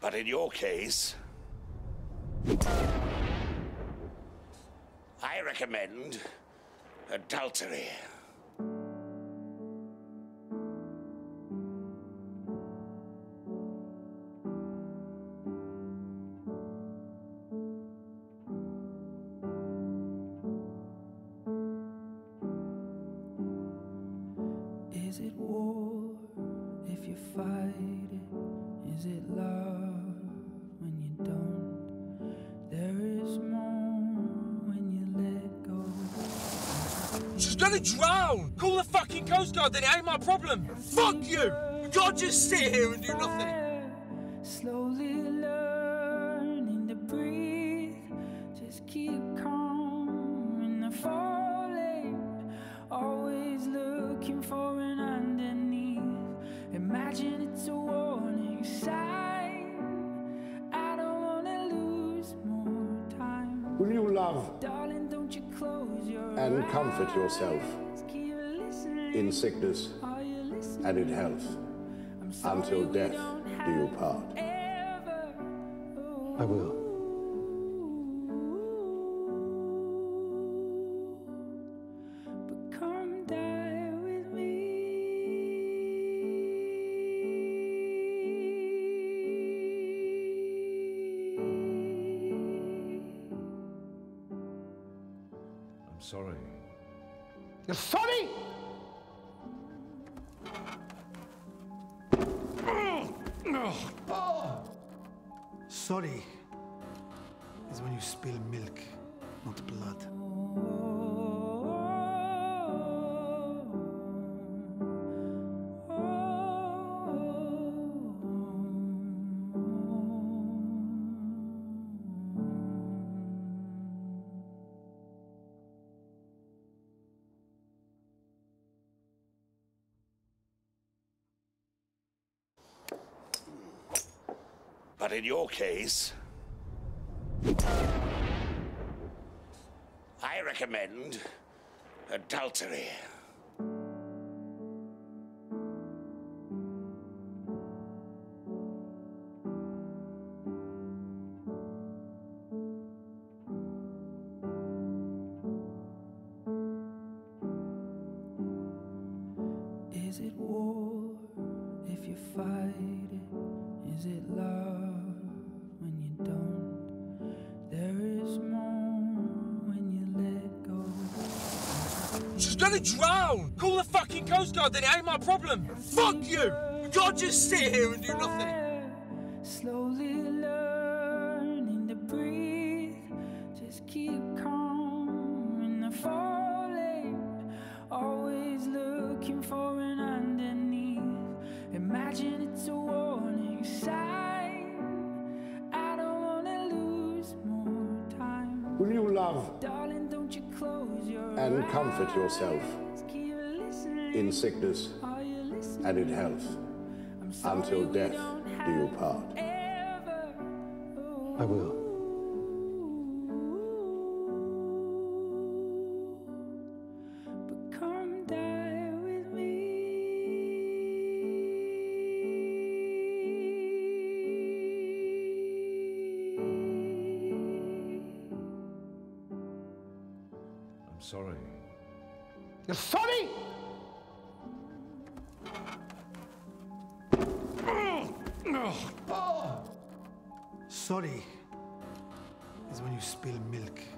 But in your case, I recommend adultery. Is it war if you fight it? Is it love when you don't? There is more when you let go. She's gonna drown! Call the fucking Coast Guard, then it ain't my problem! Fuck you! You can't just sit here and do nothing! Slowly learning to breathe. Just keep calm in the falling. Always looking for an underneath. Imagine it's a warning sign. I don't wanna lose more time. Will you love Darling, don't you close your and eyes. comfort yourself Keep listening. in sickness Are you listening? and in health I'm sorry until we death don't do you have part? forever. I will. But come die with me. I'm sorry. You're sorry? Sorry is when you spill milk, not blood. But in your case, I recommend adultery. Is it war if you fight it? Is it love when you don't? There is more when you let go. She's gonna drown! Call the fucking Coast Guard, then it ain't my problem! Fuck you! You can't just sit here and do nothing! Slowly learning to breathe. Just keep calm in the falling. Always looking for an underneath. Imagine it's a warning sign. I don't wanna lose more time. Will you love Darling, don't you close your and eyes. comfort yourself Keep listening. in sickness Are you listening? and in health I'm sorry until we death don't do you have part? forever. I will. But come die with me. I'm sorry. You're sorry? Sorry is when you spill milk,